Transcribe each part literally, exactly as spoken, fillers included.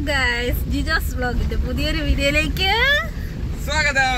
Guys, Jijos വ്ലോഗിന്റെ പുതിയൊരു വീഡിയോയിലേക്ക് സ്വാഗതം.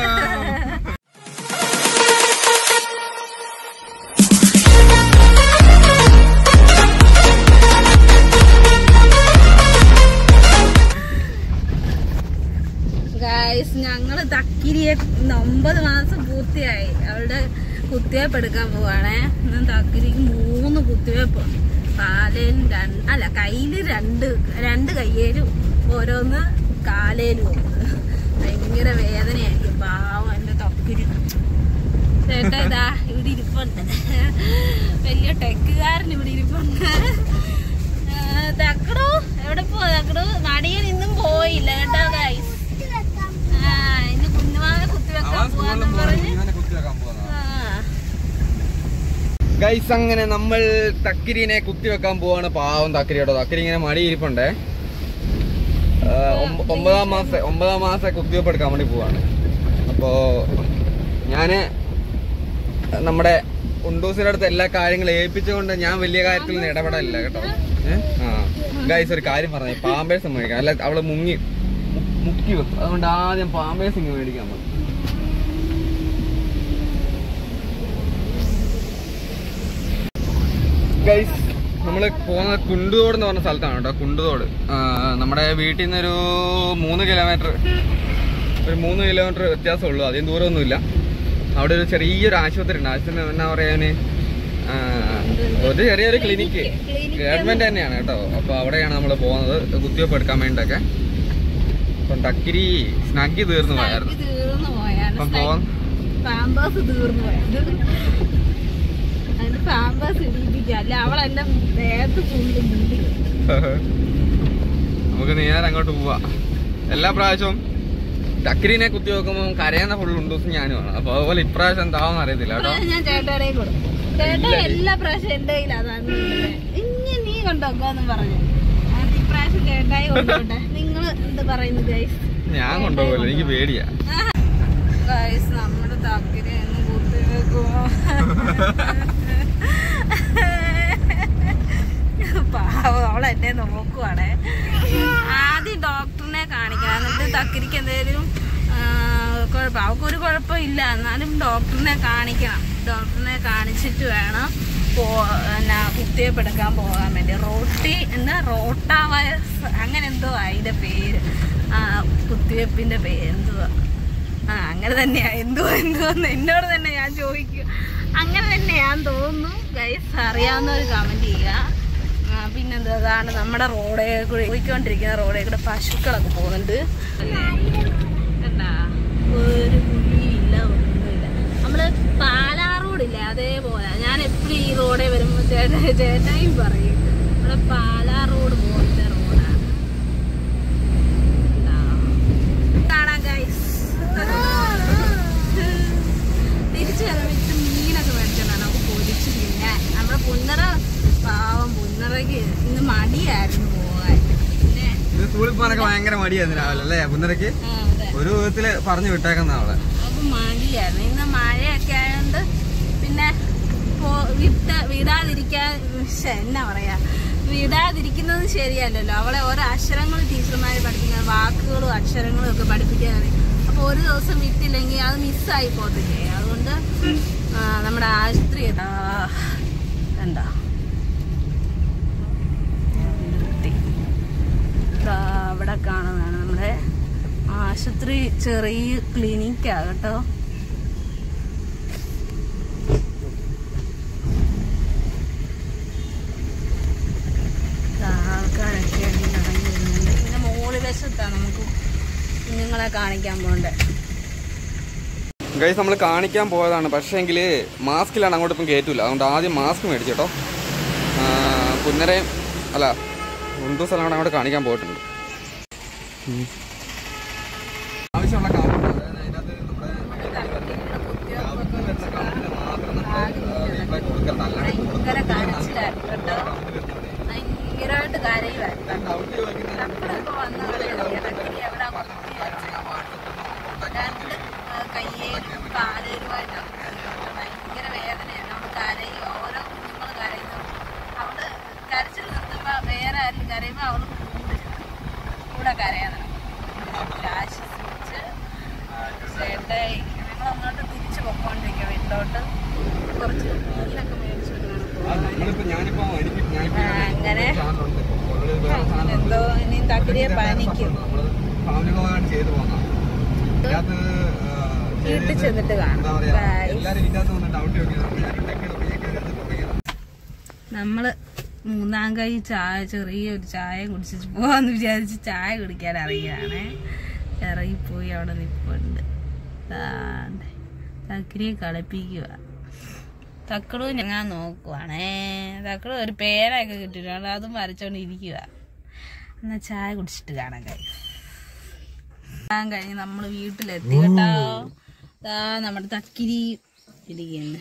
ഗൈസ്, ഞങ്ങള് തക്കിരിയെ ഒമ്പത് മാസം പൂർത്തിയായി. അവളുടെ കുത്തിവയ്പ്പ് എടുക്കാൻ പോവാണേ. ഇന്ന് തക്കിരിക്ക് മൂന്ന് കുത്തിവയ്പ്പ്. കാലേലും രണ്ട് അല്ല കയ്യില് രണ്ട് രണ്ട് കയ്യേലും ഓരോന്ന്, കാലേലും ഒന്ന്. ഭയങ്കര വേദനയായിരിക്കും. പാവം എന്റെ തക്കിരി. ചേട്ടാ ഇതാ ഇവിടെ ഇരിപ്പുണ്ട്, വലിയ ടെക്കുകാരൻ ഇവിടെ ഇരിപ്പുണ്ട്. തക്കടു എവിടെ പോവാ? തക്കടു നടിയൻ ഇന്നും പോയില്ല കേട്ടോ ഗൈസ്. ആ ഇന്ന് കുഞ്ഞുമാവെ കുത്തിവെക്കാൻ പോവാന്ന് പറഞ്ഞ് ഗൈസ്, അങ്ങനെ നമ്മൾ തക്കിരിനെ കുത്തിവെക്കാൻ പോവാണ്. പാവം തക്കിരിയോട്ടോ. തക്കിരി ഇങ്ങനെ മടിയിരിപ്പുണ്ടേ. ഒമ്പതാം മാസം ഒമ്പതാം മാസം കുത്തിവെപ്പ് എടുക്കാൻ വേണ്ടി പോവാണ്. അപ്പോ ഞാന് നമ്മുടെ ഉണ്ടൂസിന്റെ അടുത്ത് എല്ലാ കാര്യങ്ങളും ഏൽപ്പിച്ചുകൊണ്ട് ഞാൻ വലിയ കാര്യത്തിൽ നിന്ന് ഇടപെടലില്ല കേട്ടോ. ഏഹ് ആ ഗൈസ്, ഒരു കാര്യം പറഞ്ഞു, പാമ്പേഴ്സ് മേടിക്കാം. അല്ല അവള് മുങ്ങി മുക്കി വെക്കും. അതുകൊണ്ട് ആദ്യം പാമ്പേഴ്സ് ഇങ്ങ് മേടിക്കാൻ പറ്റും. ഗൈസ്, നമ്മള് പോകുന്നത് കുണ്ടുതോട് എന്ന് പറഞ്ഞ സ്ഥലത്താണ് കേട്ടോ. കുണ്ടുതോട് നമ്മുടെ വീട്ടിൽ നിന്നൊരു മൂന്ന് കിലോമീറ്റർ ഒരു മൂന്ന് കിലോമീറ്റർ വ്യത്യാസമുള്ളൂ. അധികം ദൂരമൊന്നുമില്ല. അവിടെ ഒരു ചെറിയൊരു ആശുപത്രി ഉണ്ട്. ആശുപത്രി എന്നാ പറയാന്, ഒരു ചെറിയൊരു ക്ലിനിക്ക് ഗവൺമെന്റ് തന്നെയാണ് കേട്ടോ. അപ്പൊ അവിടെയാണ് നമ്മൾ പോകുന്നത് കുത്തിവെപ്പ് എടുക്കാൻ വേണ്ടിട്ടൊക്കെ. അപ്പം തക്കിരി സ്നഗ്ഗി തീർന്നു പോയായിരുന്നു. അപ്പം പോവാൻ പാമ്പേഴ്സ് തീർന്നു പോയത്. അതിന് പാമ്പേഴ്സ് ഇടിപ്പിക്കാം. അല്ല അവളെല്ലാം ദേഹത്ത് ഫുള്ള് മുടി. നമുക്ക് നേരെ അങ്ങോട്ട് പോവാ. എല്ലാ പ്രാവശ്യവും തക്കിരിനെ കുത്തി വെക്കുമ്പോൾ കരയുന്ന ഫുള്ള് ഉണ്ടൂസും ഞാനുമാണ്. അപ്പൊ അതുപോലെ ഇപ്രാവശ്യം എന്താവെന്ന് അറിയത്തില്ല കേട്ടോ. ഞാൻ ചേട്ടയുടെ കൊടുക്കും. ചേട്ടൻ എല്ലാ പ്രാവശ്യം എന്റെ കയ്യിൽ അതാണ്. ഇനി നീ കൊണ്ടുവെക്കാന്ന് പറഞ്ഞു. ഇപ്രാവശ്യം ചേട്ടായി കൊണ്ടോട്ടെ. നിങ്ങള് എന്ത് പറയുന്നു ഗൈസ്? ഞാൻ കൊണ്ടുപോകല്ലോ, എനിക്ക് പേടിയാ. ഗൈസ്, നമ്മുടെ തക്കിരി ഒന്ന് കുത്തി വെക്കുമോ? പാവം അവളെന്നെ നോക്കുവാണേ. ആദ്യം ഡോക്ടറിനെ കാണിക്കണം. എന്നിട്ട് തക്കിരിക്ക് എന്തെങ്കിലും കുഴപ്പം, അവൾക്കൊരു കുഴപ്പമില്ല, എന്നാലും ഡോക്ടറിനെ കാണിക്കണം. ഡോക്ടറിനെ കാണിച്ചിട്ട് വേണം പോ എന്നാ കുത്തിവയ്പ്പ് എടുക്കാൻ പോകാൻ വേണ്ടി. റോട്ടി എന്താ റോട്ടാ വൈറസ് അങ്ങനെ എന്തോ അതിന്റെ പേര്. ആ കുത്തിവയ്പ്പിന്റെ പേര് എന്തുവാ? ആ അങ്ങനെ തന്നെയാ. എന്തോ എന്തോന്ന് എന്നോട് തന്നെ ഞാൻ ചോദിക്കും. അങ്ങനെ തന്നെയാന്ന് തോന്നുന്നു ഗൈസ്. അറിയാവുന്ന ഒരു കമന്റ് ചെയ്യുക. പിന്നെന്താ, അതാണ് നമ്മുടെ റോഡേ കൂടെ പോയിക്കൊണ്ടിരിക്കുന്ന റോഡേ കൂടെ പശുക്കളൊക്കെ പോകുന്നുണ്ട്. എന്താ ഒരു കുഴിയില്ല, ഒന്നുമില്ല. നമ്മള് പാലാ റോഡില്ലേ അതേപോലെ. ഞാൻ എപ്പോഴും ഈ റോഡേ വരുമ്പോ ചേട്ടാ ചേട്ടായും പറയും നമ്മുടെ പാലാ റോഡ് പോലത്തെ റോഡാണ്. കാണാം ഗൈസ്. തിരിച്ചു വരവിട്ട് മീനൊക്കെ മേടിച്ചോണ്ടാണ് നമുക്ക് പൊരിച്ചു തിന്നാൻ. നമ്മുടെ പുന്നറ പാവം പുന്നറയ്ക്ക് ഇന്ന് മടിയായിരുന്നു പോകാൻ. പിന്നെ സ്കൂളിൽ പോകാനൊക്കെ ഭയങ്കര മടിയായിരുന്നു രാവിലെ അല്ലേ പുന്നരക്ക്? ഒരു വിധത്തില് പറഞ്ഞു വിട്ടേക്കുന്ന അവളെ. അപ്പൊ മടിയായിരുന്നു. ഇന്ന് മഴയൊക്കെ ആയതുകൊണ്ട് പിന്നെ വിട്ട വിടാതിരിക്കാൻ എന്നാ പറയാ വിടാതിരിക്കുന്നത് ശരിയല്ലല്ലോ. അവളെ ഓരോ അക്ഷരങ്ങൾ ടീച്ചർമാര് പഠിപ്പിക്കാൻ, വാക്കുകളും അക്ഷരങ്ങളും ഒക്കെ പഠിപ്പിക്കാൻ. അപ്പൊ ഒരു ദിവസം വിട്ടില്ലെങ്കിൽ അത് മിസ്സായി പോകത്തില്ലേ. അതുകൊണ്ട് നമ്മുടെ ആശുപത്രി എന്താ അവിടെ കാണുന്നതാണ് നമ്മുടെ ആശുപത്രി. ചെറിയ ക്ലിനിക്കാ കേട്ടോ. ആൾക്കാരൊക്കെ ഇറങ്ങി വരുന്നുണ്ട്. പിന്നെ മോള് വശത്താണ് നമുക്ക് കുഞ്ഞുങ്ങളെ കാണിക്കാൻ പോകണ്ടേ. ഗൈസ്, നമ്മൾ കാണിക്കാൻ പോയതാണ്. പക്ഷേ എങ്കിൽ മാസ്കിലാണ് അങ്ങോട്ട് ഇപ്പം കയറ്റില്ല. അതുകൊണ്ട് ആദ്യം മാസ്ക് മേടിച്ചു കേട്ടോ. പുന്നരയും അല്ല രണ്ടു സ്ഥലം അങ്ങോട്ട് കാണിക്കാൻ പോയിട്ടുണ്ട്. ആവശ്യമുള്ള ഭയങ്കര കരച്ചിലായിരുന്നു കേട്ടോ. ഭയങ്കരമായിട്ട് കരയുമായിരുന്നു. വന്ന രണ്ട് കയ്യേലും കാലേലുമായിട്ടാണ് ഭയങ്കര വേദനയാണ്. നമ്മൾ കരയും, ഓരോ കുഞ്ഞുങ്ങൾ കരയുന്നു. അവള് കരച്ചിൽ നിർത്തുമ്പോ വേറെ ആരും കരയുമ്പോ അവള് കൂടെ കരയാൻ ആശ്വസിച്ച് ചേട്ടായി ഞങ്ങൾ അങ്ങോട്ട് തിരിച്ചു പൊക്കോണ്ടിരിക്കുക വീട്ടിലോട്ട് കുറച്ച് മീനൊക്കെ മേടിച്ചിട്ടാണ് അങ്ങനെ എന്തോ ഇനി തക്കരിയെ പനിക്കും വീട്ടിൽ ചെന്നിട്ട് കാണാം. നമ്മള് മൂന്നാം കൈ ചായ ചെറിയൊരു ചായ കുടിച്ചിട്ട് പോവാന്ന് വിചാരിച്ച് ചായ കുടിക്കാൻ ഇറങ്ങിയതാണേ. ഇറങ്ങിപ്പോയി അവിടെ നിൽപ്പുണ്ട്. തക്കരിയെ കളിപ്പിക്കുക. തക്കടു ഞങ്ങൾ നോക്കുവാണേ. തക്കടു ഒരു പേരൊക്കെ കിട്ടിയിട്ടുണ്ട്, അതും വരച്ചോണ്ട് ഇരിക്കുക. എന്നാ ചായ കുടിച്ചിട്ട് കാണാൻ കഴിയും. കാണാൻ കഴിഞ്ഞ് നമ്മള് വീട്ടിലെത്തി കേട്ടോ. ദാ നമ്മുടെ തക്കിരി ഇരിക്കുന്നു.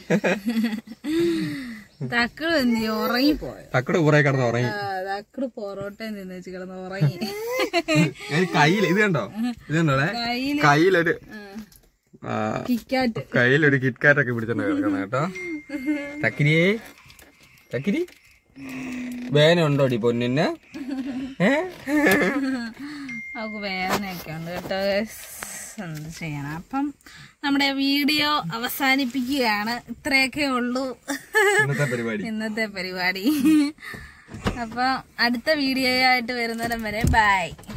തക്കടു എന്ത് ഉറങ്ങിപ്പോയോ? തക്കട് കുറെ കിടന്ന് ഉറങ്ങി. തക്കടു പൊറോട്ട നിന്ന് വെച്ച് കിടന്ന് ഉറങ്ങി. കയ്യിൽ ഇത് കണ്ടോ, ഇത് കണ്ടോ കയ്യിലൊരു കിക്കാറ്റ് കയ്യിലൊരു കിറ്റ്കാറ്റ് ഒക്കെ പിടിച്ചോണ്ട് കിടക്കണം കേട്ടോ. തക്കിരിയേ തക്കിരി വേദന പൊന്നിന്? അവക്ക് വേദനയൊക്കെ ഉണ്ട് കേട്ടോ. എന്ത് ചെയ്യണം. അപ്പം നമ്മുടെ വീഡിയോ അവസാനിപ്പിക്കുകയാണ്. ഇത്രയൊക്കെ ഉള്ളൂ ഇന്നത്തെ പരിപാടി ഇന്നത്തെ പരിപാടി. അപ്പം അടുത്ത വീഡിയോ ആയിട്ട് വരുന്നിടം വരെ ബൈ.